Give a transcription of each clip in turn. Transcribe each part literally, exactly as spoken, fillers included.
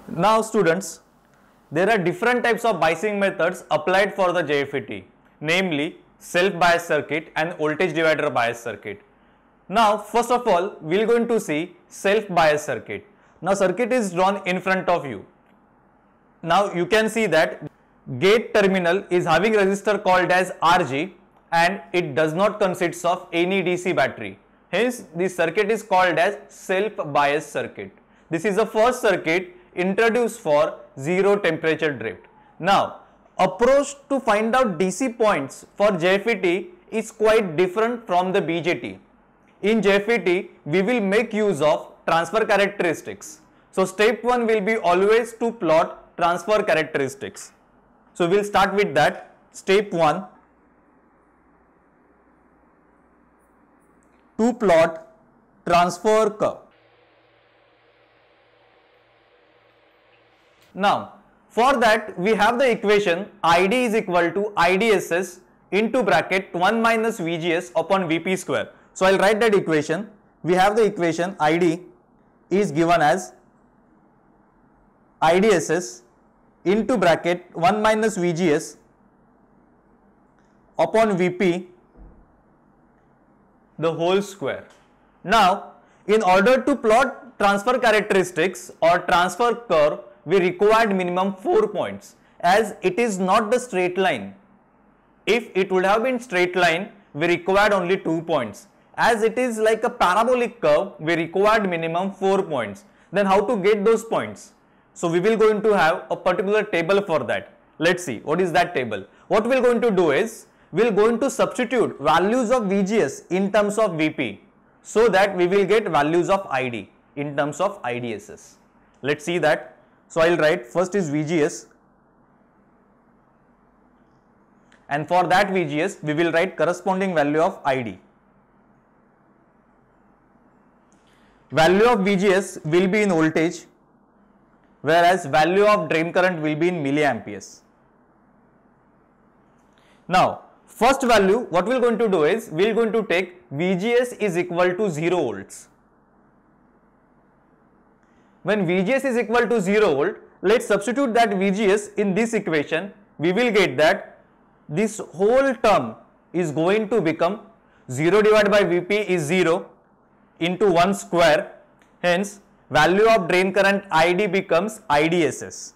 Now students, there are different types of biasing methods applied for the J F E T, namely self-bias circuit and voltage divider bias circuit. Now first of all, we are going to see self-bias circuit. Now circuit is drawn in front of you. Now you can see that gate terminal is having resistor called as R G and it does not consist of any D C battery. Hence this circuit is called as self-bias circuit. This is the first circuit introduced for zero temperature drift. Now approach to find out D C points for J F E T is quite different from the B J T. In J F E T we will make use of transfer characteristics. So step one will be always to plot transfer characteristics. So we will start with that. Step one, to plot transfer curve. Now for that we have the equation I D is equal to I D S S into bracket one minus V G S upon V P square. So I will write that equation. We have the equation I D is given as I D S S into bracket one minus V G S upon V P the whole square. Now in order to plot transfer characteristics or transfer curve, we required minimum four points as it is not the straight line. If it would have been straight line, we required only two points. As it is like a parabolic curve, we required minimum four points. Then how to get those points? So we will going to have a particular table for that. Let's see what is that table. What we are going to do is we are going to substitute values of V G S in terms of V P so that we will get values of I D in terms of I D S S. Let's see that. So I will write first is V G S, and for that V G S we will write corresponding value of I D. Value of V G S will be in voltage, whereas value of drain current will be in milliamperes. Now first value, what we are going to do is we are going to take V G S is equal to zero volts. When V G S is equal to zero volt, let's substitute that V G S in this equation. We will get that this whole term is going to become zero divided by V P is zero into one square. Hence value of drain current I D becomes I D S S.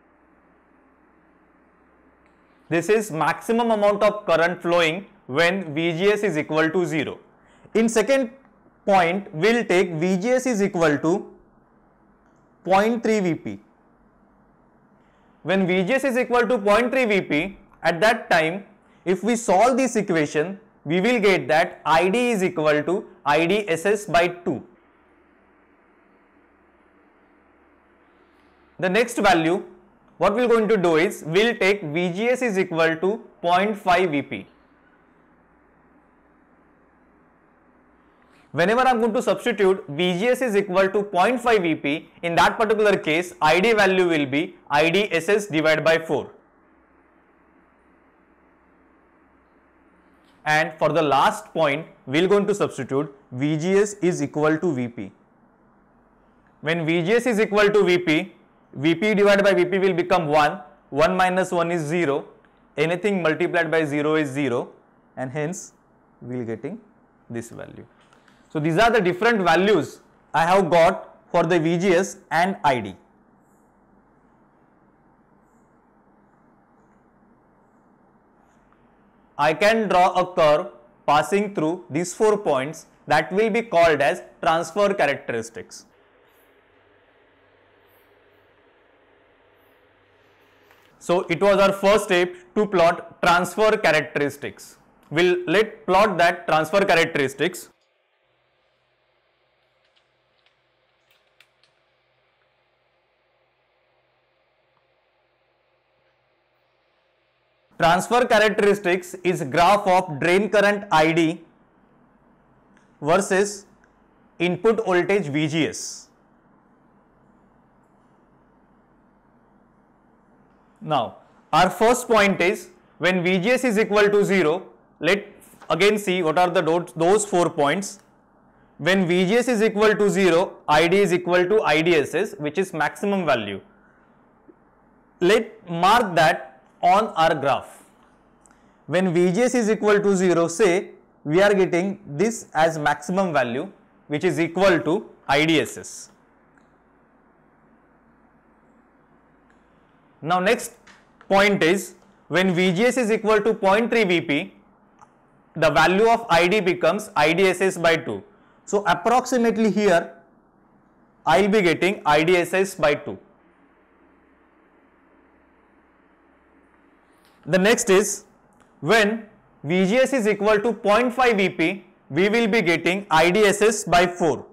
This is maximum amount of current flowing when V G S is equal to zero. In second point, we will take V G S is equal to zero point three V P. When V G S is equal to zero point three V P, at that time if we solve this equation, we will get that I D is equal to I D S S by two. The next value, what we are going to do is we will take V G S is equal to zero point five V P. Whenever I am going to substitute V G S is equal to zero point five V P, in that particular case I D value will be I D S S divided by four. And for the last point, we are going to substitute V G S is equal to V P. When V G S is equal to V P, V P divided by V P will become one, one minus one is zero, anything multiplied by zero is zero, and hence we will getting this value. So these are the different values I have got for the V G S and I D. I can draw a curve passing through these four points that will be called as transfer characteristics. So it was our first step to plot transfer characteristics. We'll let plot that transfer characteristics. Transfer characteristics is graph of drain current I D versus input voltage V G S. Now our first point is when V G S is equal to zero, let again see what are the those four points. When V G S is equal to zero, I D is equal to I D S S, which is maximum value. let mark that on our graph. When V G S is equal to zero, say we are getting this as maximum value, which is equal to I D S S. Now next point is, when V G S is equal to zero point three V P, the value of I D becomes I D S S by two. So approximately here I will be getting I D S S by two. The next is, when V G S is equal to zero point five V P, we will be getting I D S S by four.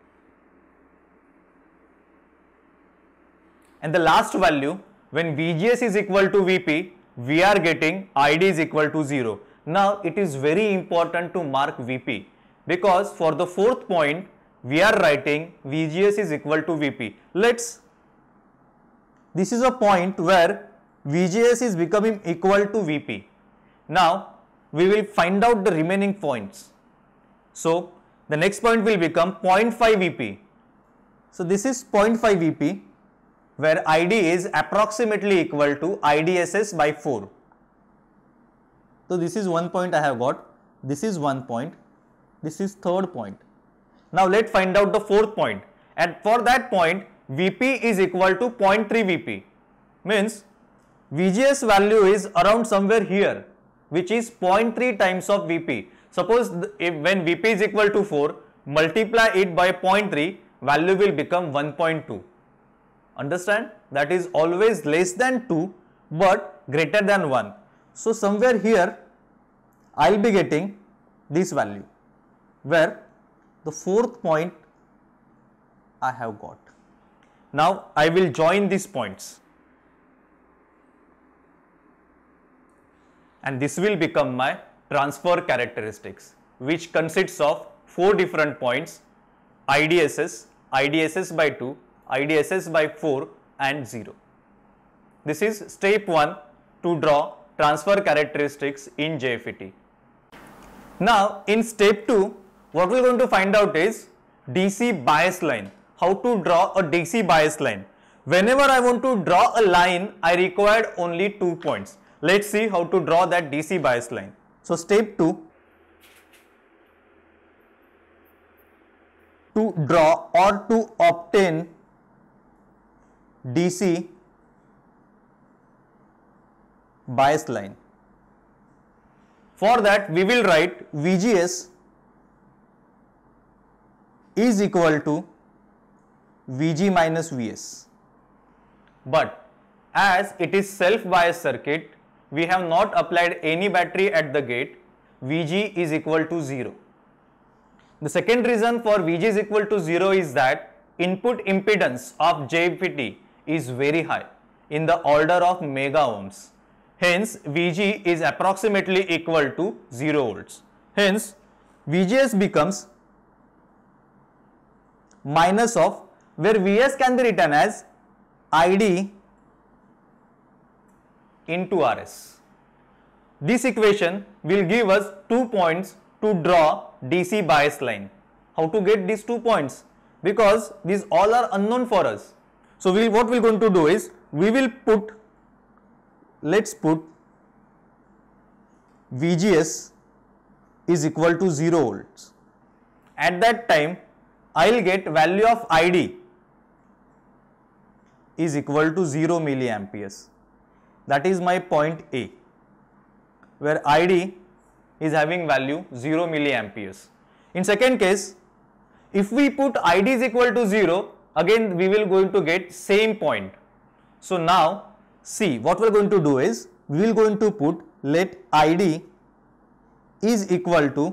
And the last value, when V G S is equal to V P, we are getting I D is equal to zero. Now it is very important to mark V P, because for the fourth point we are writing V G S is equal to V P. Let's, this is a point where V G S is becoming equal to V P. Now we will find out the remaining points. So the next point will become zero point five V P. So this is zero point five V P, where I D is approximately equal to I D S S by four. So this is one point I have got, this is one point, this is third point. Now let's find out the fourth point, and for that point V P is equal to zero point three V P, means V G S value is around somewhere here, which is zero point three times of V P. Suppose if when V P is equal to four, multiply it by zero point three, value will become one point two. Understand? That is always less than two but greater than one. So somewhere here I will be getting this value, where the fourth point I have got. Now I will join these points, and this will become my transfer characteristics, which consists of four different points: I D S S, I D S S by two, I D S S by four and zero. This is step one to draw transfer characteristics in J F E T. Now in step two, what we are going to find out is D C bias line. How to draw a D C bias line. Whenever I want to draw a line, I required only two points. Let's see how to draw that D C bias line. So step two, to draw or to obtain D C bias line. For that we will write V G S is equal to V G minus V S. But as it is self-biased circuit, we have not applied any battery at the gate, V G is equal to zero. The second reason for V G is equal to zero is that input impedance of J F E T is very high, in the order of mega ohms. Hence V G is approximately equal to zero volts. Hence V G S becomes minus of, where V S can be written as I D into R S. This equation will give us two points to draw D C bias line. How to get these two points? Because these all are unknown for us. So we what we are going to do is, we will put, let's put V G S is equal to zero volts. At that time I will get value of I D is equal to zero milliamperes. That is my point A, where I D is having value zero milliamperes. In second case, if we put I D is equal to zero, again we will going to get same point. So now see, what we are going to do is, we will going to put, let I D is equal to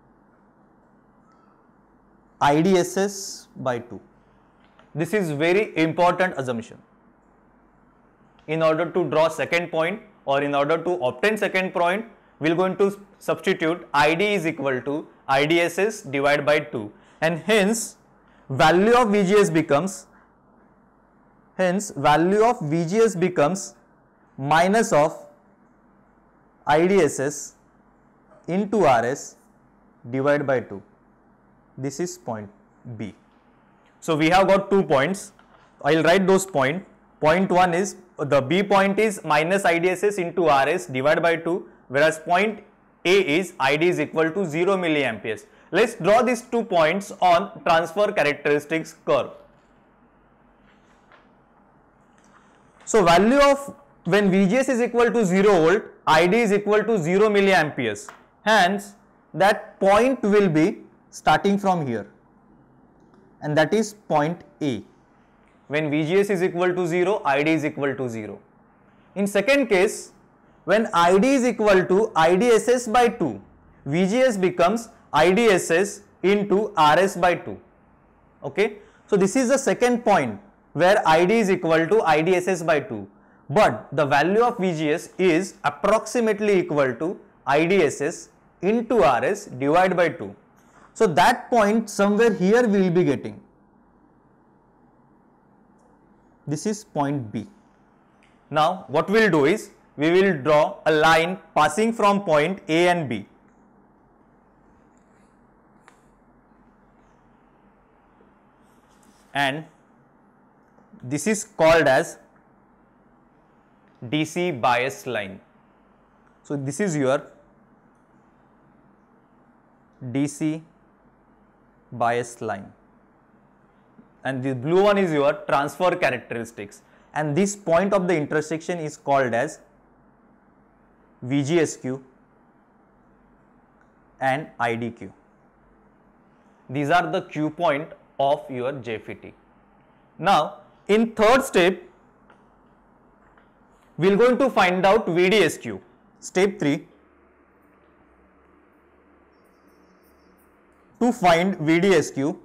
I D S S by two. This is very important assumption. In order to draw second point, or in order to obtain second point, we are going to substitute I D is equal to I D S S divided by two, and hence value of V G S becomes, hence value of V G S becomes minus of I D S S into R S divided by two. This is point B. So we have got two points. I will write those points. zero Point one is, the B point is minus I D S S into R S divided by two, whereas point A is I D is equal to zero milliamperes. Let's draw these two points on transfer characteristics curve. So value of when V G S is equal to zero volt, I D is equal to zero milliamperes. Hence, that point will be starting from here, and that is point A. When V G S is equal to zero, I D is equal to zero. In second case, when I D is equal to I D S S by two, V G S becomes I D S S into R S by two. Okay. So this is the second point where I D is equal to I D S S by two. But the value of V G S is approximately equal to I D S S into R S divided by two. So that point somewhere here we will be getting. This is point B. Now what we will do is, we will draw a line passing from point A and B. And this is called as D C bias line. So this is your D C bias line, and the blue one is your transfer characteristics, and this point of the intersection is called as V G S Q and I D Q. These are the Q point of your J F E T. Now in third step, we are going to find out V D S Q. Step three, to find V D S Q,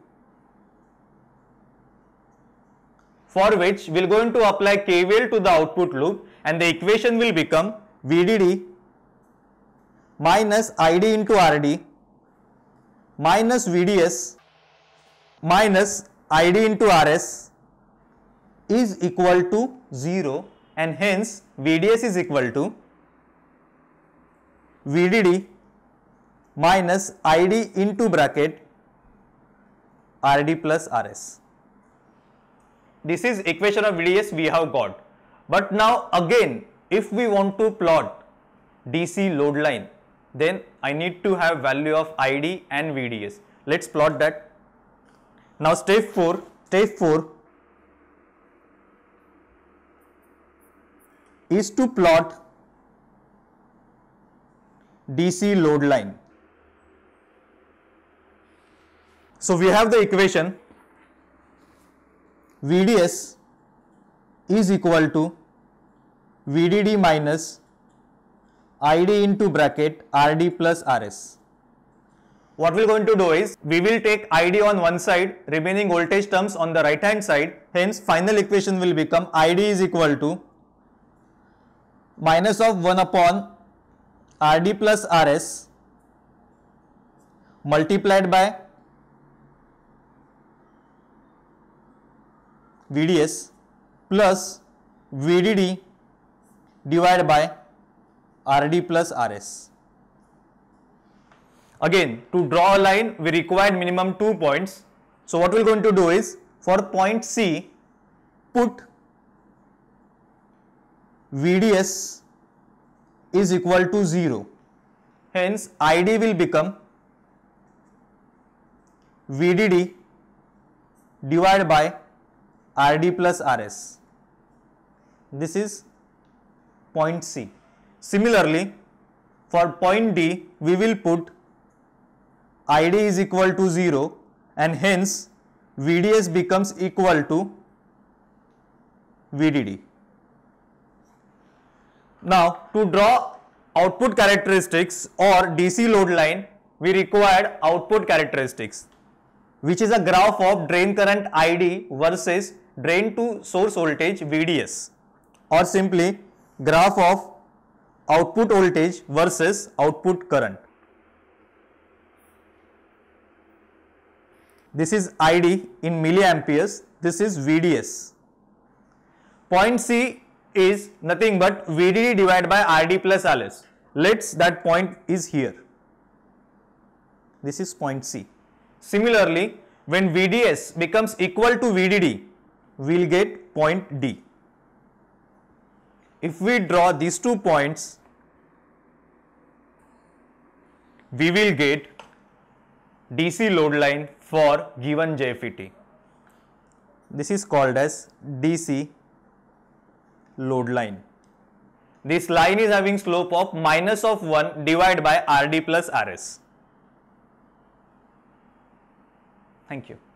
for which we are going to apply K V L to the output loop, and the equation will become V D D minus I D into R D minus V D S minus I D into R S is equal to zero, and hence V D S is equal to V D D minus I D into bracket R D plus R S. This is equation of V D S we have got. But now again, if we want to plot D C load line, then I need to have value of I D and V D S. Let's plot that. Now step four, step four is to plot D C load line. So we have the equation V D S is equal to V D D minus I D into bracket R D plus R S. What we are going to do is, we will take I D on one side, remaining voltage terms on the right hand side. Hence final equation will become I D is equal to minus of one upon R D plus R S multiplied by V D S plus V D D divided by R D plus R S. Again, to draw a line, we require minimum two points. So what we are going to do is, for point C, put V D S is equal to zero. Hence, I D will become V D D divided by R D plus R S. This is point C. Similarly, for point D, we will put I D is equal to zero, and hence V D S becomes equal to V D D. Now, to draw output characteristics or D C load line, we required output characteristics, which is a graph of drain current I D versus drain to source voltage V D S, or simply graph of output voltage versus output current. This is I D in milliamperes, this is V D S. Point C is nothing but V D D divided by R D plus R S. Let's that point is here. This is point C. Similarly, when V D S becomes equal to V D D, we will get point D. if we draw these two points, we will get D C load line for given J F E T. This is called as D C load line. This line is having slope of minus of one divided by R D plus R S. Thank you.